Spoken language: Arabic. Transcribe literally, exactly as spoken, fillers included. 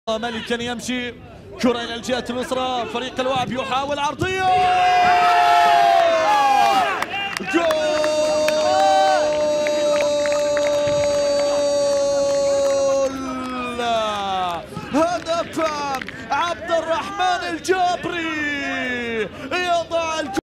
ملكا يمشي كرة إلى الجهة اليسرى. فريق الوعب يحاول عرضية جول هدف عبد الرحمن الجاب